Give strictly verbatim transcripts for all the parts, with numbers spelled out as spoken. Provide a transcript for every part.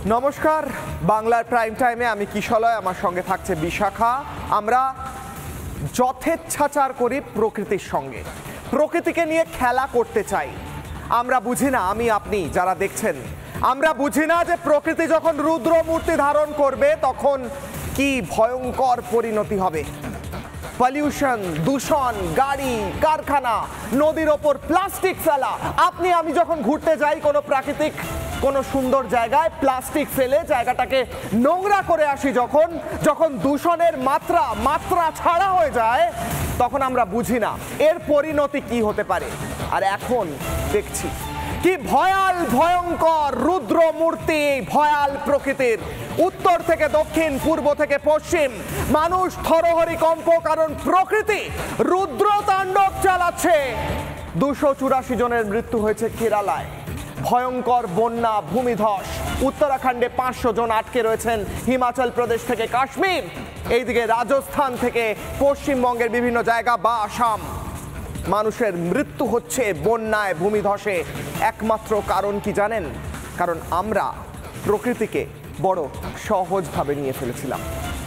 নমস্কার, বাংলার প্রাইম টাইমে আমি কিশলয়, আমার সঙ্গে থাকছে বিশাখা। আমরা যথেচ্ছাচার করি প্রকৃতির সঙ্গে, প্রকৃতিকে নিয়ে খেলা করতে চাই। আমরা বুঝি না, আমি আপনি যারা দেখছেন, আমরা বুঝি না যে প্রকৃতি যখন রুদ্র মূর্তি ধারণ করবে তখন কি ভয়ঙ্কর পরিণতি হবে। পলিউশন, দূষণ, গাড়ি, কারখানা, নদীর ওপর প্লাস্টিক ফেলা। আপনি আমি যখন ঘুরতে যাই কোনো প্রাকৃতিক কোনো সুন্দর জায়গায়, প্লাস্টিক ফেলে জায়গাটাকে নোংরা করে আসি, যখন যখন দূষণের মাত্রা মাত্রা ছাড়া হয়ে যায় তখন আমরা বুঝি না এর পরিণতি কি হতে পারে। আর এখন দেখছি কি ভয়াল ভয়ঙ্কর রুদ্র মূর্তি, ভয়াল প্রকৃতির। উত্তর থেকে দক্ষিণ, পূর্ব থেকে পশ্চিম মানুষ থরহরি কম্প, কারণ প্রকৃতি রুদ্র তাণ্ডব চালাচ্ছে। দুশো চুরাশি জনের মৃত্যু হয়েছে কেরালায়, ভয়ঙ্কর বন্যা, ভূমিধস। উত্তরাখণ্ডে পাঁচশো জন আটকে রয়েছেন হিমাচল প্রদেশ থেকে কাশ্মীর, এইদিকে রাজস্থান থেকে পশ্চিমবঙ্গের বিভিন্ন জায়গা বা আসাম। মানুষের মৃত্যু হচ্ছে বন্যায়, ভূমিধসে। একমাত্র কারণ কি জানেন? কারণ আমরা প্রকৃতিকে বড় সহজভাবে নিয়ে ফেলেছিলাম।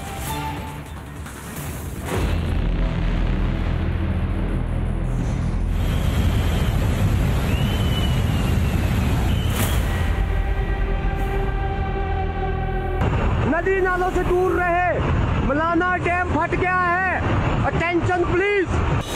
नदी नालों से दूर रहे, मलाना डैम फट गया है, अटेंशन प्लीज।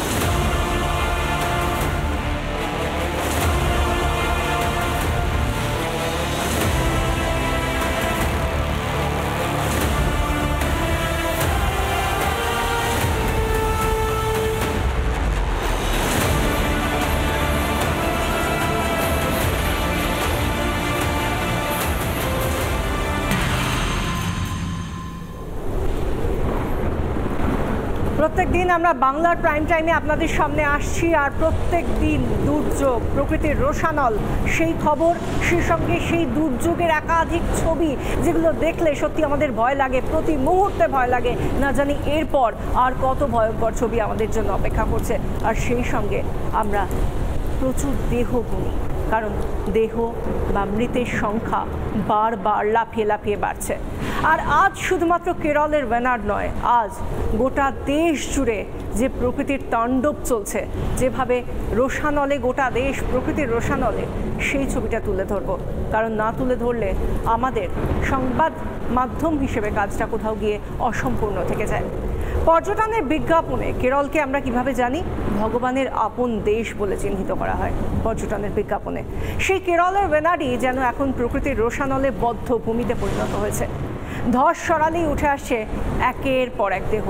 প্রত্যেক দিন আমরা বাংলার প্রাইম টাইমে আপনাদের সামনে আসছি, আর প্রত্যেক দিন দুর্যোগ, প্রকৃতির রোষানল, সেই খবর, সেই সঙ্গে সেই দুর্যোগের একাধিক ছবি, যেগুলো দেখলে সত্যি আমাদের ভয় লাগে, প্রতি মুহূর্তে ভয় লাগে। না জানি এরপর আর কত ভয়ঙ্কর ছবি আমাদের জন্য অপেক্ষা করছে। আর সেই সঙ্গে আমরা প্রচুর দেহ গুনি, কারণ দেহ বা মৃতের সংখ্যা বারবার লাফিয়ে লাফিয়ে বাড়ছে। আর আজ শুধুমাত্র কেরলের ওয়েনাড নয়, আজ গোটা দেশ জুড়ে যে প্রকৃতির তাণ্ডব চলছে, যেভাবে রোষানলে গোটা দেশ প্রকৃতির রোষানলে, সেই ছবিটা তুলে ধরবো। কারণ না তুলে ধরলে আমাদের সংবাদ মাধ্যম হিসেবে কাজটা কোথাও গিয়ে অসম্পূর্ণ থেকে যায়। পর্যটনের বিজ্ঞাপনে কেরলকে আমরা কিভাবে জানি? ভগবানের আপন দেশ বলে চিহ্নিত করা হয় পর্যটনের বিজ্ঞাপনে। সেই কেরলের ওয়েনাডই যেন এখন প্রকৃতির রোষানলে বদ্ধ ভূমিতে পরিণত হয়েছে। ধস সরালেই উঠে আসছে একের পর এক দেহ,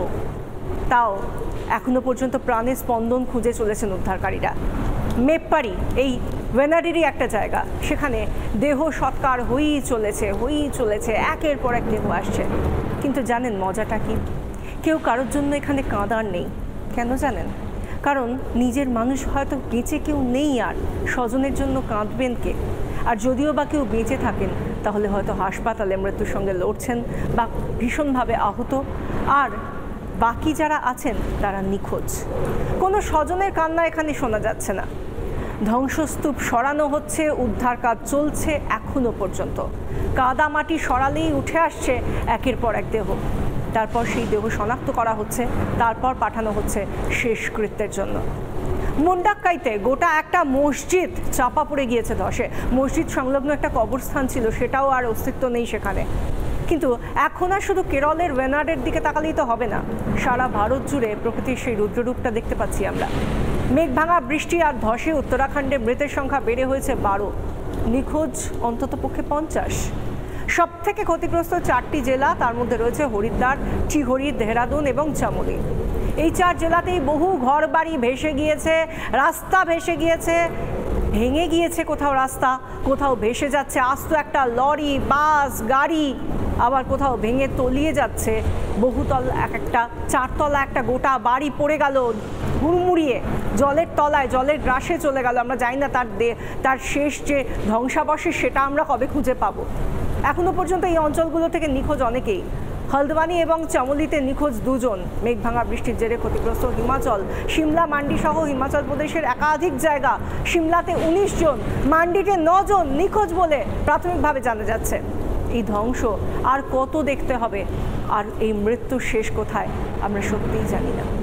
তাও এখনো পর্যন্ত প্রাণের স্পন্দন খুঁজে চলেছেন উদ্ধারকারীরা। মেপ্পারি এই ওয়েনাডেরই একটা জায়গা, সেখানে দেহ সৎকার হয়েই চলেছে হয়েই চলেছে একের পর এক দেহ আসছে। কিন্তু জানেন মজাটা কি? কেউ কারোর জন্য এখানে কাঁদার নেই। কেন জানেন? কারণ নিজের মানুষ হয়তো বেঁচে কেউ নেই, আর স্বজনের জন্য কাঁদবেন কে? আর যদিও বা কেউ বেঁচে থাকেন তাহলে হয়তো হাসপাতালে মৃত্যুর সঙ্গে লড়ছেন বা ভীষণভাবে আহত, আর বাকি যারা আছেন তারা নিখোঁজ। কোনো স্বজনের কান্না এখানে শোনা যাচ্ছে না। ধ্বংসস্তূপ সরানো হচ্ছে, উদ্ধার কাজ চলছে এখনো পর্যন্ত। কাদা মাটি সরালেই উঠে আসছে একের পর এক দেহ। তারপর সেই দেহ শনাক্ত করা হচ্ছে, তারপর পাঠানো হচ্ছে শেষকৃত্যের জন্য। মুন্ডাক্কাইতে গোটা একটা মসজিদ চাপা পড়ে গিয়েছে ধসে। মসজিদ সংলগ্ন একটা কবরস্থান ছিল, সেটাও আর অস্তিত্ব নেই সেখানে। কিন্তু এখন আর শুধু কেরলের ওয়েনাডের দিকে তাকালেই তো হবে না, সারা ভারত জুড়ে প্রকৃতির সেই রুদ্ররূপটা দেখতে পাচ্ছি আমরা। মেঘ ভাঙা বৃষ্টি আর ধসে উত্তরাখণ্ডে মৃতের সংখ্যা বেড়ে হয়েছে বারো, নিখোঁজ অন্তত পক্ষে পঞ্চাশ। সব থেকে ক্ষতিগ্রস্ত চারটি জেলা, তার মধ্যে রয়েছে হরিদ্বার, টিহরি, দেহরাদুন এবং চামোলি। এই চার জেলাতেই বহু ঘর বাড়ি ভেসে গিয়েছে, রাস্তা ভেসে গিয়েছে, ভেঙে গিয়েছে কোথাও রাস্তা, কোথাও ভেসে যাচ্ছে আস্ত একটা লরি, বাস, গাড়ি, আবার কোথাও ভেঙে তলিয়ে যাচ্ছে বহুতল এক একটা চারতলা একটা গোটা বাড়ি পড়ে গেল হুড়মুড়িয়ে জলের তলায়, জলের গ্রাসে চলে গেল। আমরা জানি না তার তার শেষ যে ধ্বংসাবশেষ সেটা আমরা কবে খুঁজে পাবো। এখনো পর্যন্ত এই অঞ্চলগুলো থেকে নিখোঁজ অনেকেই। হলদওয়ানি এবং চামোলিতে নিখোঁজ দুজন। মেঘভাঙা বৃষ্টির জেরে ক্ষতিগ্রস্ত হিমাচল, সিমলা, মান্ডি সহ হিমাচল প্রদেশের একাধিক জায়গা। সিমলাতে উনিশ জন, মান্ডিতে ন জন নিখোঁজ বলে প্রাথমিকভাবে জানা যাচ্ছে। এই ধ্বংস আর কত দেখতে হবে, আর এই মৃত্যুর শেষ কোথায় আমরা সত্যিই জানি না।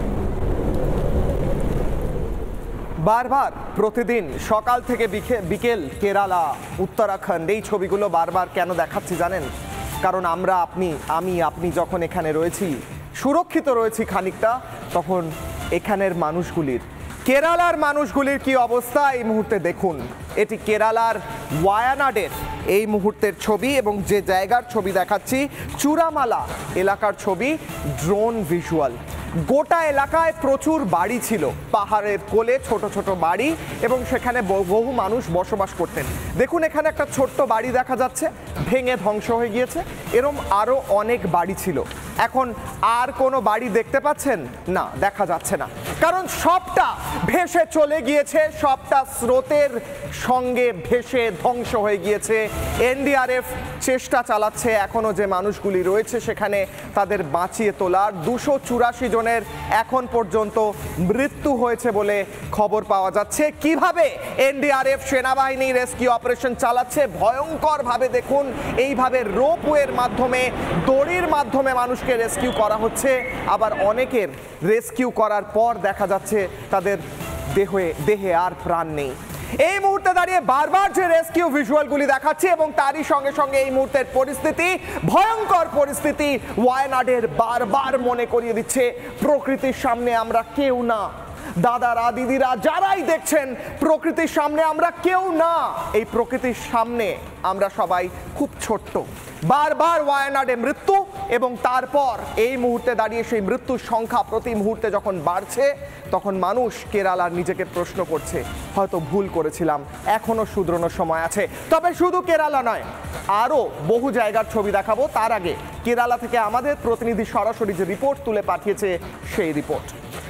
বারবার প্রতিদিন সকাল থেকে বিকেল কেরালা, উত্তরাখণ্ড, এই ছবিগুলো বারবার কেন দেখাচ্ছি জানেন? কারণ আমরা আপনি আমি আপনি যখন এখানে রয়েছি, সুরক্ষিত রয়েছি খানিকটা, তখন এখানের মানুষগুলির, কেরালার মানুষগুলির কি অবস্থা এই মুহূর্তে দেখুন। এটি কেরালার ওয়ায়ানাডের এই মুহূর্তের ছবি, এবং যে জায়গার ছবি দেখাচ্ছি চূড়ামালা এলাকার ছবি, ড্রোন ভিজুয়াল। গোটা এলাকায় প্রচুর বাড়ি ছিল, পাহাড়ের কোলে ছোট ছোট বাড়ি, এবং সেখানে বহু মানুষ বসবাস করতেন। দেখুন এখানে একটা ছোট্ট বাড়ি দেখা যাচ্ছে, ভেঙে ধ্বংস হয়ে গিয়েছে। এরম আরও অনেক বাড়ি ছিল। এখন আর কোনো বাড়ি দেখতে পাচ্ছেন না? দেখা যাচ্ছে না, কারণ সবটা ভেসে চলে গিয়েছে, সবটা স্রোতের সঙ্গে ভেসে ধ্বংস হয়ে গিয়েছে। এনডিআরএফ চেষ্টা চালাচ্ছে এখনও যে মানুষগুলি রয়েছে সেখানে তাদের বাঁচিয়ে তোলার। দুশো চুরাশি জনের এখন পর্যন্ত মৃত্যু হয়েছে বলে খবর পাওয়া যাচ্ছে। কিভাবে এনডিআরএফ সেনাবাহিনী রেস্কিউ অপারেশন চালাচ্ছে ভয়ঙ্করভাবে দেখুন। এইভাবে রোপওয়ের মাধ্যমে, দড়ির মাধ্যমে মানুষকে রেস্কিউ করা হচ্ছে, আবার অনেকের রেস্কিউ করার পর দেখা যাচ্ছে তাদের দেহে দেহে আর প্রাণ নেই। এই মুহূর্তে দাঁড়িয়ে বারবার যে রেস্কিউ ভিজুয়ালগুলি দেখাচ্ছি, এবং তারই সঙ্গে সঙ্গে এই মুহূর্তের পরিস্থিতি, ভয়ঙ্কর পরিস্থিতি ওয়ায়ানাডের, বারবার মনে করিয়ে দিচ্ছে প্রকৃতির সামনে আমরা কেউ না। দাদারা, দিদিরা, যারাই দেখছেন, প্রকৃতির সামনে আমরা কেউ না। এই প্রকৃতির সামনে আমরা সবাই খুব ছোট্ট। বারবার ওয়ায়ানাডে মৃত্যু, এবং তারপর এই মুহূর্তে দাঁড়িয়ে সেই মৃত্যুর সংখ্যা প্রতি মুহূর্তে যখন বাড়ছে, তখন মানুষ কেরালার নিজেকে প্রশ্ন করছে, হয়তো ভুল করেছিলাম, এখনো শুধরানোর সময় আছে। তবে শুধু কেরালা নয়, আরও বহু জায়গার ছবি দেখাবো। তার আগে কেরালা থেকে আমাদের প্রতিনিধি সরাসরি যে রিপোর্ট তুলে পাঠিয়েছে সেই রিপোর্ট।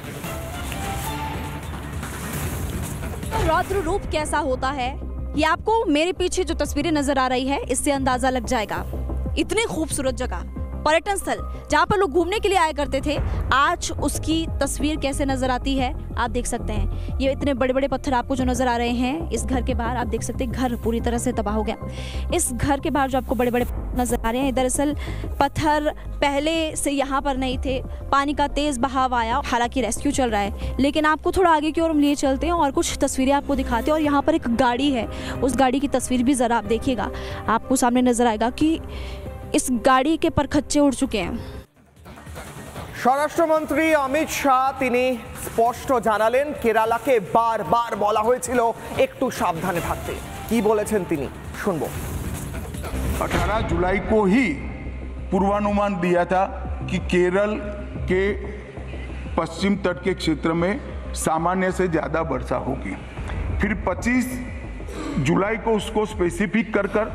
रौद्र रूप कैसा होता है ये आपको मेरे पीछे जो तस्वीरें नजर आ रही है इससे अंदाजा लग जाएगा। इतनी खूबसूरत जगह, पर्यटन स्थल जहाँ पर लोग घूमने के लिए आया करते थे, आज उसकी तस्वीर कैसे नजर आती है आप देख सकते हैं। ये इतने बड़े बड़े पत्थर आपको जो नजर आ रहे हैं इस घर के बाहर, आप देख सकते हैं घर पूरी तरह से तबाह हो गया। इस घर के बाहर जो आपको बड़े बड़े नजर आ रहे हैं, दरअसल पत्थर पहले से यहाँ पर नहीं थे, पानी का तेज बहाव आया, हालांकि रेस्क्यू चल रहा है। लेकिन आपको थोड़ा आगे की ओर हम लिए चलते हैं और कुछ तस्वीरें आपको दिखाते हैं। और यहाँ पर एक गाड़ी है, उस गाड़ी की तस्वीर भी जरा आप देखिएगा, आपको सामने नजर आएगा कि इस गाड़ी के परखच्चे उड़ चुके हैं। স্বরাষ্ট্রমন্ত্রী অমিত শাহ তিনি স্পষ্ট জানালেন, কেরালাকে বারবার বলা হয়েছিল একটু সাবধানে থাকতে। কি বলেছেন তিনি শুনবো। अठारह जुलाई को ही पूर्वानुमान दिया था कि केरल के पश्चिम तट के क्षेत्र में सामान्य से ज़्यादा वर्षा होगी। फिर पच्चीस जुलाई को उसको स्पेसिफिक कर कर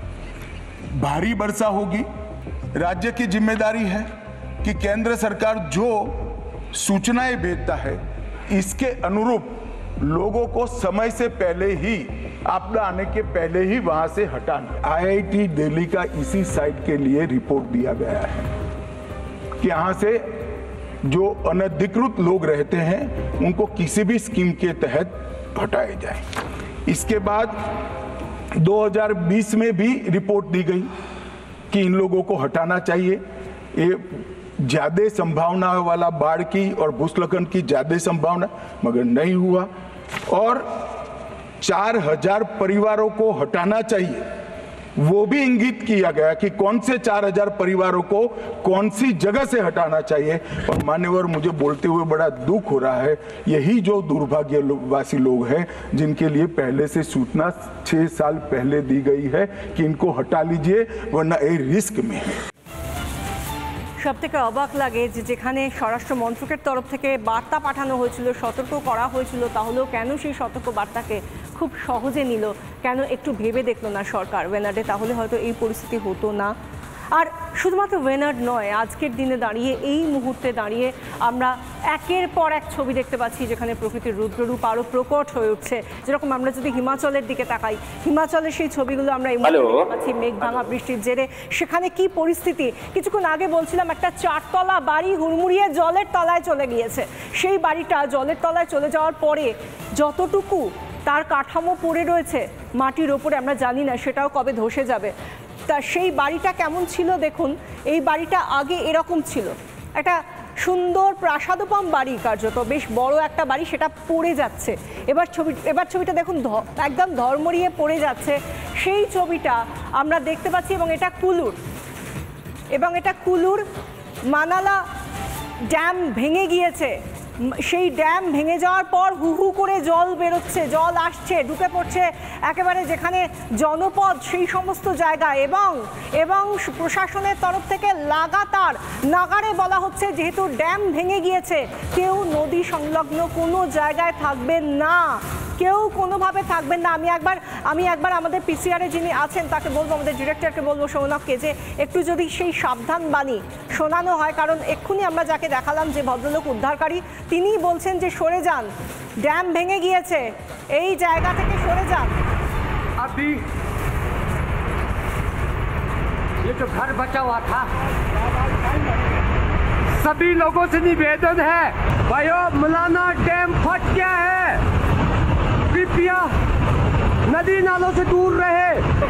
भारी वर्षा होगी। राज्य की जिम्मेदारी है कि केंद्र सरकार जो सूचनाएं भेजता है इसके अनुरूप लोगों को समय से पहले ही, आपदा आने के पहले ही वहां से हटाना। आईआईटी दिल्ली का इसी साइट के लिए रिपोर्ट दिया गया है कि यहाँ से जो अनधिकृत लोग रहते हैं उनको किसी भी स्कीम के तहत हटाए जाए। इसके बाद दो हज़ार बीस में भी रिपोर्ट दी गई कि इन लोगों को हटाना चाहिए। ये ज्यादा संभावना वाला बाढ़ की और भूस्खलन की ज्यादा संभावना, मगर नहीं हुआ। और चार हजार परिवारों को हटाना चाहिए, वो भी इंगित किया गया कि कौन से चार हजार परिवारों को कौन सी जगह से हटाना चाहिए। और मान्यवर, मुझे बोलते हुए बड़ा दुख हो रहा है, यही जो दुर्भाग्यवासी लोग हैं जिनके लिए पहले से सूचना छह साल पहले दी गई है कि इनको हटा लीजिए वरना ये रिस्क में है। সবথেকে অবাক লাগে যে যেখানে স্বরাষ্ট্র মন্ত্রকের তরফ থেকে বার্তা পাঠানো হয়েছিল, সতর্ক করা হয়েছিল, তাহলেও কেন সেই সতর্ক বার্তাকে খুব সহজে নিল, কেন একটু ভেবে দেখলো না সরকার ওয়েনাডে? তাহলে হয়তো এই পরিস্থিতি হতো না। আর শুধুমাত্র ওয়েনাড নয়, আজকের দিনে দাঁড়িয়ে, এই মুহূর্তে দাঁড়িয়ে আমরা একের পর এক ছবি দেখতে পাচ্ছি যেখানে প্রকৃতির রুদ্ররূপ আরও প্রকট হয়ে উঠছে। যেরকম আমরা যদি হিমাচলের দিকে তাকাই, হিমাচলের সেই ছবিগুলো আমরা এই মুহূর্তে দেখতে পাচ্ছি, মেঘ ভাঙা বৃষ্টির জেরে সেখানে কি পরিস্থিতি। কিছুক্ষণ আগে বলছিলাম একটা চারতলা বাড়ি হুড়মুড়িয়ে জলের তলায় চলে গিয়েছে। সেই বাড়িটা জলের তলায় চলে যাওয়ার পরে যতটুকু তার কাঠামো পড়ে রয়েছে মাটির ওপরে, আমরা জানি না সেটাও কবে ধসে যাবে। তা সেই বাড়িটা কেমন ছিল দেখুন। এই বাড়িটা আগে এরকম ছিল, একটা সুন্দর প্রাসাদোপম বাড়ি, কার্যত বেশ বড় একটা বাড়ি, সেটা পড়ে যাচ্ছে। এবার ছবি এবার ছবিটা দেখুন, একদম ধর্মরিয়ে পড়ে যাচ্ছে সেই ছবিটা আমরা দেখতে পাচ্ছি। এবং এটা কুলুর, এবং এটা কুলুর মানালা ড্যাম ভেঙে গিয়েছে। সেই ড্যাম ভেঙে যাওয়ার পর হু হু করে জল বেরোচ্ছে, জল আসছে, ঢুকে পড়ছে একেবারে যেখানে জনপদ সেই সমস্ত জায়গায়। এবং এবং প্রশাসনের তরফ থেকে লাগাতার নাগারে বলা হচ্ছে যেহেতু ড্যাম ভেঙে গিয়েছে কেউ নদী সংলগ্ন কোনো জায়গায় থাকবেন না, কেউ কোনোভাবে থাকবেন না। আমি একবার আমি একবার আমাদের পিসিআরে যিনি আছেন তাকে বলবো, আমাদের ডিরেক্টরকে বলবো সৌনককে, যে একটু যদি সেই সাবধান বাণী শোনানো হয়, কারণ এক্ষুনি আমরা যাকে দেখালাম যে ভদ্রলোক উদ্ধারকারী তিনিই বলছেন যে সরে যান, ড্যাম ভেঙে গিয়েছে, এই জায়গা থেকে সরে যান। अभी ये जो घर बचा हुआ था, सभी लोगों से निवेदन है, भाइयों मलाना डैम फट गया है, कृपया नदी नालों से दूर रहे।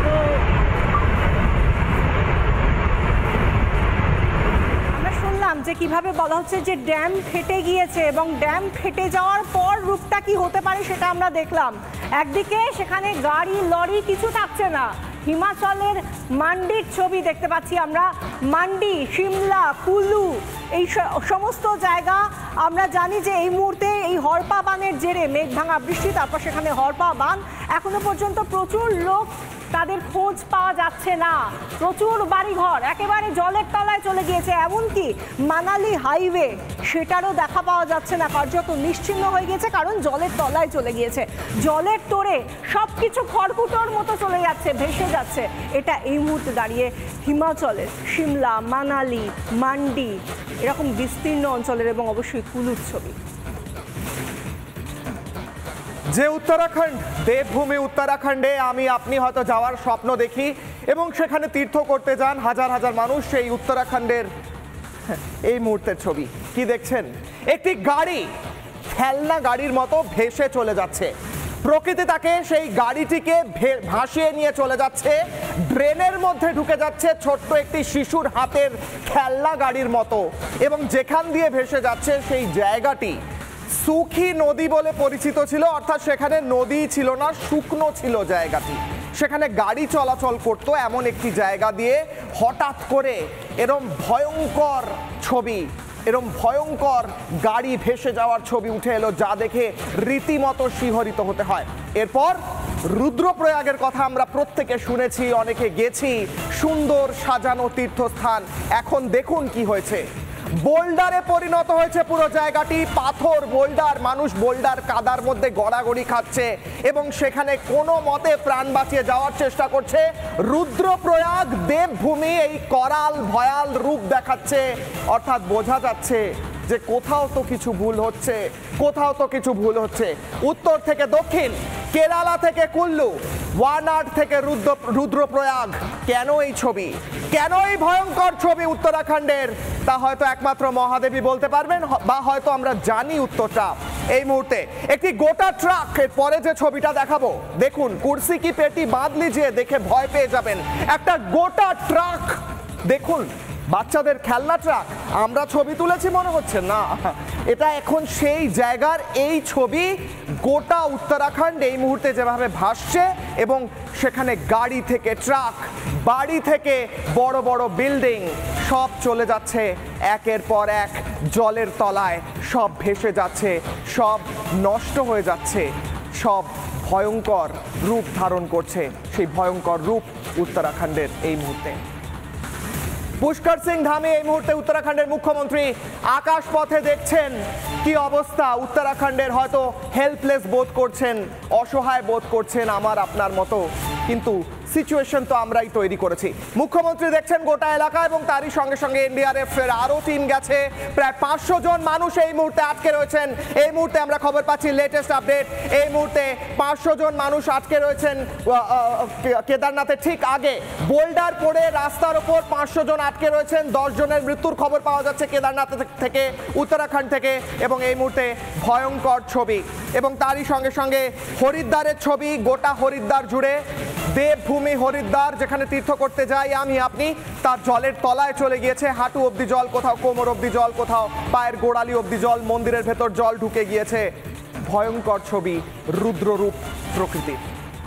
আমরা শুনলাম যে কিভাবে বলা হচ্ছে যে ড্যাম ফেটে গিয়েছে, এবং ড্যাম ফেটে যাওয়ার পর রূপটা কি হতে পারে সেটা আমরা দেখলাম। একদিকে সেখানে গাড়ি লরি কিছু থাকছে না, হিমাচলের মান্ডির ছবি দেখতে পাচ্ছি আমরা। মান্ডি, সিমলা, কুলু, এই সমস্ত জায়গা আমরা জানি যে এই মুহূর্তে এই হরপা বানের জেরে মেঘ ভাঙা বৃষ্টি, তারপর সেখানে হরপা বান, এখনো পর্যন্ত প্রচুর লোক তাদের খোঁজ পাওয়া যাচ্ছে না। প্রচুর বাড়িঘর একেবারে জলের তলায় চলে গিয়েছে, এমনকি মানালি হাইওয়ে সেটারও দেখা পাওয়া যাচ্ছে না, কার্যত নিশ্চিহ্ন হয়ে গিয়েছে, কারণ জলের তলায় চলে গিয়েছে। জলের তোড়ে সব কিছু খড়কুটোর মতো চলে যাচ্ছে, ভেসে যাচ্ছে। এটা এই মুহূর্তে দাঁড়িয়ে হিমাচলের সিমলা, মানালি, মান্ডি এরকম বিস্তীর্ণ অঞ্চলের এবং অবশ্যই কুলুর ছবি। যে উত্তরাখণ্ড, দেবভূমি উত্তরাখণ্ডে আমি আপনি হয়তো যাওয়ার স্বপ্ন দেখি এবং সেখানে তীর্থ করতে যান হাজার হাজার মানুষ, সেই উত্তরাখণ্ডের এই মুহূর্তের ছবি কি দেখছেন? একটি গাড়ি খেলনা গাড়ির মতো ভেসে চলে যাচ্ছে, প্রকৃতি তাকে সেই গাড়িটিকে ভাসিয়ে নিয়ে চলে যাচ্ছে, ড্রেনের মধ্যে ঢুকে যাচ্ছে ছোট্ট একটি শিশুর হাতের খেলনা গাড়ির মতো। এবং যেখান দিয়ে ভেসে যাচ্ছে সেই জায়গাটি সুখী নদী বলে পরিচিত ছিল, অর্থাৎ সেখানে নদী ছিল না, শুকনো ছিল জায়গাটি। সেখানে গাড়ি চলাচল করত এমন একটি জায়গা দিয়ে হঠাৎ করে এরম ভয়ঙ্কর ছবি, এরম ভয়ঙ্কর গাড়ি ভেসে যাওয়ার ছবি উঠে এলো, যা দেখে রীতিমতো শিহরিত হতে হয়। এরপর রুদ্রপ্রয়াগের কথা আমরা প্রত্যেকে শুনেছি, অনেকে গেছি, সুন্দর সাজানো তীর্থস্থান। এখন দেখুন কি হয়েছে, বোল্ডারে পরিণত হয়েছে পুরো জায়গাটি, পাথর, বোল্ডার, মানুষ বোল্ডার কাদার মধ্যে গড়াগড়ি খাচ্ছে এবং সেখানে কোনো মতে প্রাণ বাঁচিয়ে যাওয়ার চেষ্টা করছে। রুদ্রপ্রয়াগ দেবভূমি এই করাল ভয়াল রূপ দেখাচ্ছে, অর্থাৎ বোঝা যাচ্ছে যে কোথাও তো কিছু ভুল হচ্ছে, কোথাও তো কিছু ভুল হচ্ছে। উত্তর থেকে দক্ষিণ, কেরালা থেকে কুল্লু, ওয়ানাড থেকে রুদ্র রুদ্রপ্রয়াগ, কেন এই ছবি, কেন এই ভয়ঙ্কর ছবি উত্তরাখণ্ডের, তা হয়তো একমাত্র মহাদেবী বলতে পারবেন, বা হয়তো আমরা জানি উত্তরটা। এই মুহূর্তে একটি গোটা ট্রাক, এর পরে যে ছবিটা দেখাবো দেখুন, কুর্সি কি পেটি বাঁধ লিজিয়ে, দেখে ভয় পেয়ে যাবেন। একটা গোটা ট্রাক দেখুন, বাচ্চাদের খেলনা ট্রাক, আমরা ছবি তুলেছি মনে হচ্ছে না, এটা এখন সেই জায়গার এই ছবি। গোটা উত্তরাখণ্ড এই মুহূর্তে যেভাবে ভাসছে এবং সেখানে গাড়ি থেকে ট্রাক, বাড়ি থেকে বড় বড় বিল্ডিং সব চলে যাচ্ছে একের পর এক জলের তলায়, সব ভেসে যাচ্ছে, সব নষ্ট হয়ে যাচ্ছে, সব ভয়ঙ্কর রূপ ধারণ করছে। সেই ভয়ঙ্কর রূপ উত্তরাখণ্ডের এই মুহূর্তে। পুষ্কর সিং ধামে এই মুহূর্তে উত্তরাখণ্ডের মুখ্যমন্ত্রী আকাশ পথে দেখছেন কি অবস্থা। উত্তরাখণ্ডের হয়তো হেল্পলেস বোধ করছেন, অসহায় বোধ করছেন আমার আপনার মতো, কিন্তু সিচুয়েশন তো আমরাই তৈরি করেছি। মুখ্যমন্ত্রী দেখছেন গোটা এলাকা এবং তারই সঙ্গে সঙ্গে এনডিআরএফ এর আরও টিম গেছে। প্রায় পাঁচশো জন মানুষ এই মুহূর্তে আটকে রয়েছেন। এই মুহূর্তে আমরা খবর পাচ্ছি, লেটেস্ট আপডেট, এই মুহূর্তে পাঁচশো জন মানুষ আটকে রয়েছেন কেদারনাথের ঠিক আগে। বোল্ডার পড়ে রাস্তার ওপর পাঁচশো জন আটকে রয়েছেন, দশ জনের মৃত্যুর খবর পাওয়া যাচ্ছে কেদারনাথ থেকে, উত্তরাখণ্ড থেকে। এবং এই মুহূর্তে ভয়ঙ্কর ছবি এবং তারই সঙ্গে সঙ্গে হরিদ্বারের ছবি, গোটা হরিদ্বার জুড়ে দেবভূমি দেবভূমি হরিদ্বার যেখানে তীর্থ করতে যাই আমি আপনি, তার জলের তলায় চলে গিয়েছে। হাঁটু অবধি জল, কোথাও কোমর অবধি জল, কোথাও পায়ের গোড়ালি অবধি জল, মন্দিরের ভেতর জল ঢুকে গিয়েছে। ভয়ঙ্কর ছবি, রুদ্ররূপ প্রকৃতির।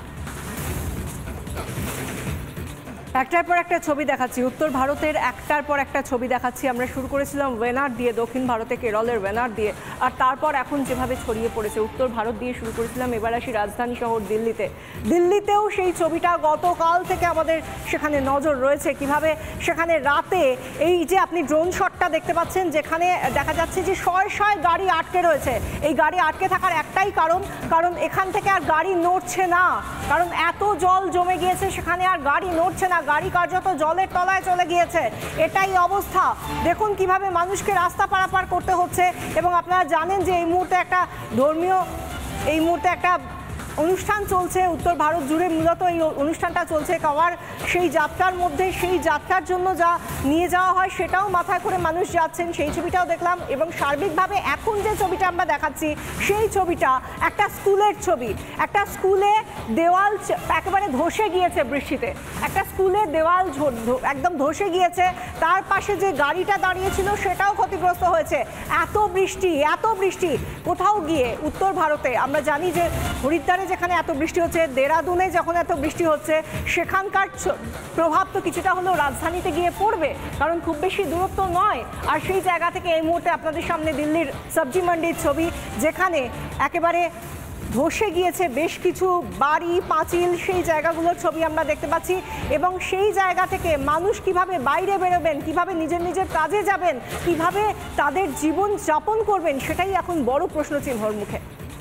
একটার পর একটা ছবি দেখাচ্ছি, উত্তর ভারতের একটার পর একটা ছবি দেখাচ্ছি। আমরা শুরু করেছিলাম ওয়েনার দিয়ে, দক্ষিণ ভারতে কেরলের ওয়েনার দিয়ে, আর তারপর এখন যেভাবে ছড়িয়ে পড়েছে উত্তর ভারত দিয়ে শুরু করেছিলাম, এবার আসি রাজধানী শহর দিল্লিতে। দিল্লিতেও সেই ছবিটা গতকাল থেকে আমাদের সেখানে নজর রয়েছে, কিভাবে সেখানে রাতে এই যে আপনি ড্রোন শটটা দেখতে পাচ্ছেন, যেখানে দেখা যাচ্ছে যে শয় শয় গাড়ি আটকে রয়েছে। এই গাড়ি আটকে থাকার একটাই কারণ, কারণ এখান থেকে আর গাড়ি নড়ছে না, কারণ এত জল জমে গিয়েছে সেখানে আর গাড়ি নড়ছে না, গাড়ি কার্যত জলের তলায় চলে গিয়েছে। এটাই অবস্থা। দেখুন কিভাবে মানুষকে রাস্তা পারাপার করতে হচ্ছে। এবং আপনারা জানেন যে এই মুহূর্তে একটা ধর্মীয় এই মুহূর্তে একটা অনুষ্ঠান চলছে উত্তর ভারত জুড়ে, মূলত এই অনুষ্ঠানটা চলছে কাওয়ার। সেই যাত্রার মধ্যে সেই যাত্রার জন্য যা নিয়ে যাওয়া হয় সেটাও মাথায় করে মানুষ যাচ্ছেন, সেই ছবিটাও দেখলাম। এবং সার্বিকভাবে এখন যে ছবিটা আমরা দেখাচ্ছি সেই ছবিটা একটা স্কুলের ছবি। একটা স্কুলে দেওয়াল একেবারে ধসে গিয়েছে বৃষ্টিতে, একটা স্কুলের দেওয়াল একদম ধসে গিয়েছে, তার পাশে যে গাড়িটা দাঁড়িয়েছিল সেটাও ক্ষতিগ্রস্ত হয়েছে। এত বৃষ্টি এত বৃষ্টি কোথাও গিয়ে উত্তর ভারতে আমরা জানি যে হরিদ্বারে যেখানে এত বৃষ্টি হচ্ছে, দেরাদুনে যখন এত বৃষ্টি হচ্ছে, সেখানকার প্রভাব তো কিছুটা হলেও রাজধানীতে গিয়ে পড়বে, কারণ খুব বেশি দূরত্ব নয়। আর সেই জায়গা থেকে এই মুহূর্তে আপনাদের সামনে দিল্লির সবজি মন্ডির ছবি, যেখানে একেবারে ধসে গিয়েছে বেশ কিছু বাড়ি, পাঁচিল, সেই জায়গাগুলোর ছবি আমরা দেখতে পাচ্ছি। এবং সেই জায়গা থেকে মানুষ কিভাবে বাইরে বেরোবেন, কিভাবে নিজের নিজের কাজে যাবেন, কিভাবে তাদের জীবন যাপন করবেন, সেটাই এখন বড় প্রশ্নচিহ্নর মুখে।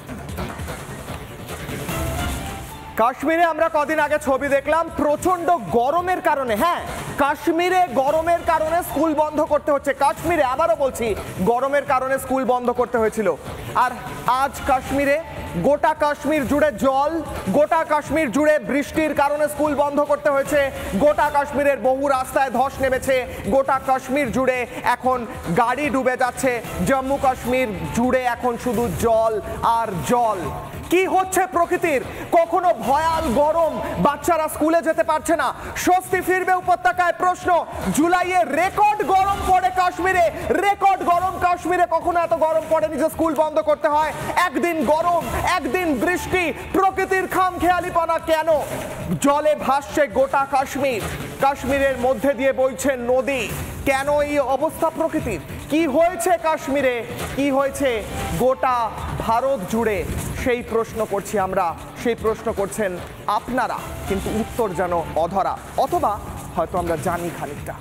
কাশ্মীরে আমরা কদিন আগে ছবি দেখলাম, প্রচন্ড গরমের কারণে, হ্যাঁ কাশ্মীরে গরমের কারণে স্কুল বন্ধ করতে হচ্ছে। কাশ্মীরে আবারও বলছি, গরমের কারণে স্কুল বন্ধ করতে হয়েছিল। আর আজ কাশ্মীরে গোটা কাশ্মীর জুড়ে জল, গোটা কাশ্মীর জুড়ে বৃষ্টির কারণে স্কুল বন্ধ করতে হয়েছে। গোটা কাশ্মীরের বহু রাস্তায় ধস নেমেছে, গোটা কাশ্মীর জুড়ে এখন গাড়ি ডুবে যাচ্ছে। জম্মু কাশ্মীর জুড়ে এখন শুধু জল আর জল। কি হচ্ছে প্রকৃতির? কখনো ভয়াল গরম, বাচ্চারা স্কুলে যেতে পারছে না, স্বস্তি ফিরবে উপত্যকায় প্রশ্ন। জুলাইয়ে রেকর্ড গরম পড়ে কাশ্মীরে, রেকর্ড গরম কাশ্মীরে, কখনো এত গরম পড়েনি যে স্কুল বন্ধ করতে হয়। একদিন গরম, একদিন বৃষ্টি, প্রকৃতির খামখেয়ালিপনা কেন? জলে ভাসছে গোটা কাশ্মীর, কাশ্মীরের মধ্যে দিয়ে বইছে নদী। কেন এই অবস্থা প্রকৃতির? কি হয়েছে কাশ্মীরে, কি হয়েছে গোটা ভারত জুড়ে? সেই প্রশ্ন করছি আমরা, সেই প্রশ্ন করছেন আপনারা, কিন্তু উত্তর যেন অধরা, অথবা হয়তো আমরা জানি খানিকটা।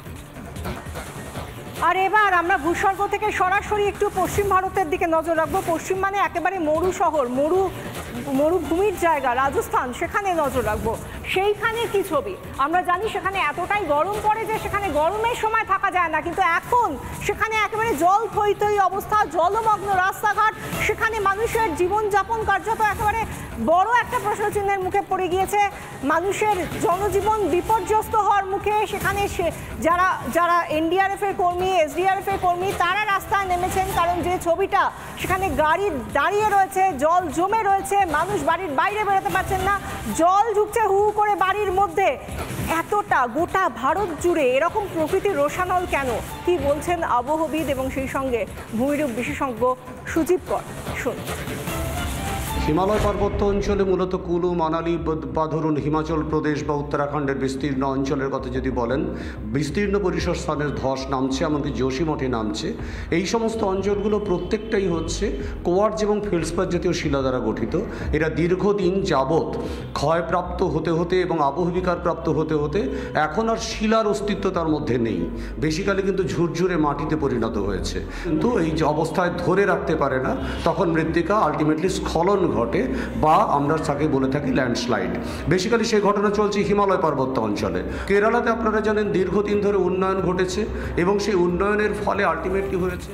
আর এবার আমরা ভূস্বর্গ থেকে সরাসরি একটু পশ্চিম ভারতের দিকে নজর রাখবো। পশ্চিম মানে একেবারে মরু শহর, মরু মরুভূমির জায়গা রাজস্থান, সেখানে নজর রাখবো। সেইখানে কি ছবি? আমরা জানি সেখানে এতটাই গরম পড়ে যে সেখানে গরমের সময় থাকা যায় না, কিন্তু এখন সেখানে একেবারে জল থই থই অবস্থা, জলমগ্ন রাস্তাঘাট, সেখানে মানুষের জীবনযাপন কার্যত একেবারে বড় একটা প্রশ্নচিহ্নের মুখে পড়ে গিয়েছে। মানুষের জনজীবন বিপর্যস্ত হওয়ার মুখে। সেখানে যারা যারা এনডিআরএফ এর কর্মী, এসডিআরএফ এর কর্মী, তারা রাস্তায় নেমেছেন, কারণ যে ছবিটা সেখানে গাড়ি দাঁড়িয়ে রয়েছে, জল জমে রয়েছে, মানুষ বাড়ির বাইরে বেরোতে পারছেন না, জল ঢুকছে হু করে বাড়ির মধ্যে। এতটা গোটা ভারত জুড়ে এরকম প্রকৃতির রোষানল কেন? কি বলছেন আবহবিদ এবং সেই সঙ্গে ভূমিরূপ বিশেষজ্ঞ সুজিব কর, শুনুন। হিমালয় পার্বত্য অঞ্চলে মূলত কুলু, মানালি বা ধরুন হিমাচল প্রদেশ বা উত্তরাখণ্ডের বিস্তীর্ণ অঞ্চলের কথা যদি বলেন, বিস্তীর্ণ পরিসর স্থানের ধস নামছে, এমনকি যোশীমঠে নামছে। এই সমস্ত অঞ্চলগুলো প্রত্যেকটাই হচ্ছে কোয়ার্জ এবং ফেলসপাত জাতীয় শিলা দ্বারা গঠিত। এরা দীর্ঘদিন যাবৎ ক্ষয়প্রাপ্ত হতে হতে এবং আবহবিকার প্রাপ্ত হতে হতে এখন আর শিলার অস্তিত্ব তার মধ্যে নেই, বেসিক্যালি কিন্তু ঝুরঝুরে মাটিতে পরিণত হয়েছে। কিন্তু এই যে অবস্থায় ধরে রাখতে পারে না, তখন মৃত্তিকা আলটিমেটলি স্খলন ঘটে, বা আমরা তাকে বলে থাকি ল্যান্ডস্লাইড। বেসিক্যালি সেই ঘটনা চলছে হিমালয় পার্বত্য অঞ্চলে। কেরালাতে আপনারা জানেন দীর্ঘদিন ধরে উন্নয়ন ঘটেছে, এবং সেই উন্নয়নের ফলে আলটিমেটলি হয়েছে।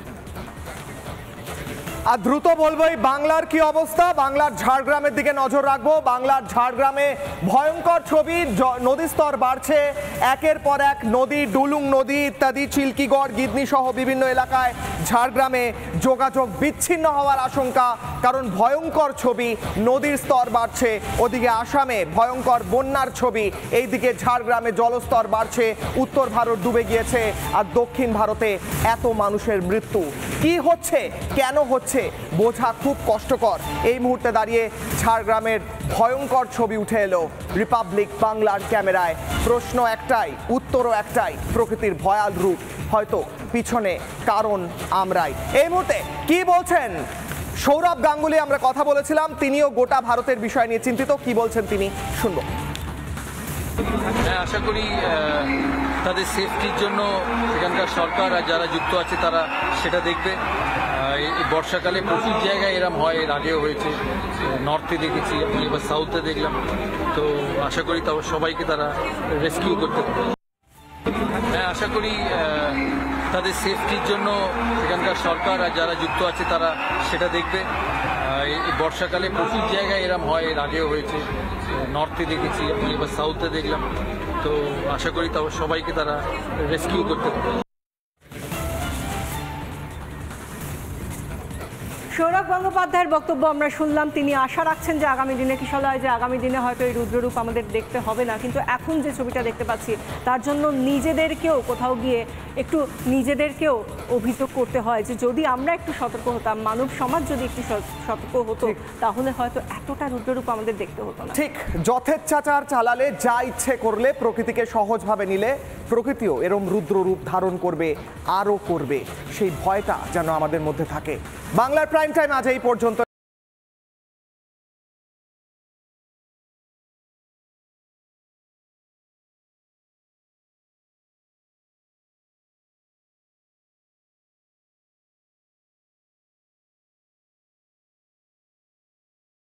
আর দ্রুত বলবো এই বাংলার কি অবস্থা, বাংলার ঝাড়গ্রামের দিকে নজর রাখবো। বাংলার ঝাড়গ্রামে ভয়ঙ্কর ছবি, নদীর স্তর বাড়ছে, একের পর এক নদী, ডুলুং নদী ইত্যাদি, চিল্কিগড়, গিদনি সহ বিভিন্ন এলাকায় ঝাড়গ্রামে যোগাযোগ বিচ্ছিন্ন হওয়ার আশঙ্কা। কারণ ভয়ঙ্কর ছবি, নদীর স্তর বাড়ছে, ওদিকে আসামে ভয়ঙ্কর বন্যার ছবি, এইদিকে ঝাড়গ্রামে জলস্তর বাড়ছে, উত্তর ভারত ডুবে গিয়েছে, আর দক্ষিণ ভারতে এত মানুষের মৃত্যু। কি হচ্ছে, কেন হচ্ছে বোঝা খুব কষ্টকর। এই মুহূর্তে দাঁড়িয়ে ঝাড়গ্রামের ভয়ঙ্কর ছবি উঠে এলো রিপাবলিক বাংলার ক্যামেরায়। প্রশ্ন একটাই, উত্তরও একটাই, প্রকৃতির ভয়াল রূপ, হয়তো পিছনে কারণ আমরাই। এই মুহূর্তে কি বলছেন সৌরভ গাঙ্গুলি, আমরা কথা বলেছিলাম, তিনিও গোটা ভারতের বিষয় নিয়ে চিন্তিত। কি বলছেন তিনি, শুনবো। হ্যাঁ, আশা করি তাদের সেফটির জন্য এখানকার সরকার আর যারা যুক্ত আছে তারা সেটা দেখবে। এই বর্ষাকালে প্রচুর জায়গায় এরম হয়, এর আগেও হয়েছে, নর্থে দেখেছি, আমি এবার সাউথে দেখলাম। তো আশা করি তাও সবাইকে তারা রেস্কিউ করতে পারে। হ্যাঁ, আশা করি তাদের সেফটির জন্য এখানকার সরকার আর যারা যুক্ত আছে তারা সেটা দেখবে। এই বর্ষাকালে প্রচুর জায়গায় এরম হয়, এর আগেও হয়েছে, নর্থে দেখেছি, আমি এবার সাউথে দেখলাম। তো আশা করি তাও সবাইকে তারা রেস্কিউ করতে পারে। সৌরভ গঙ্গোপাধ্যায়ের বক্তব্য আমরা শুনলাম। তিনি আশা রাখছেন যে আগামী দিনে কিশলয় যে আগামী দিনে হয়তো এই রুদ্ররূপ আমাদের দেখতে হবে না, কিন্তু এখন যে ছবিটা দেখতে পাচ্ছি তার জন্য নিজেদেরকেও কোথাও গিয়ে একটু নিজেদেরকেও অভিযোগ করতে হয় যে যদি আমরা একটু সতর্ক হতাম, মানব সমাজ যদি একটু সতর্ক হতো, তাহলে হয়তো এতটা রুদ্ররূপ আমাদের দেখতে হতো না। ঠিক, যথেচ্ছাচার চালালে, যা ইচ্ছে করলে, প্রকৃতিকে সহজভাবে নিলে প্রকৃতিও এরম রুদ্ররূপ ধারণ করবে, আরও করবে। সেই ভয়টা যেন আমাদের মধ্যে থাকে। বাংলার প্রাইম টাইম আজ এই পর্যন্ত।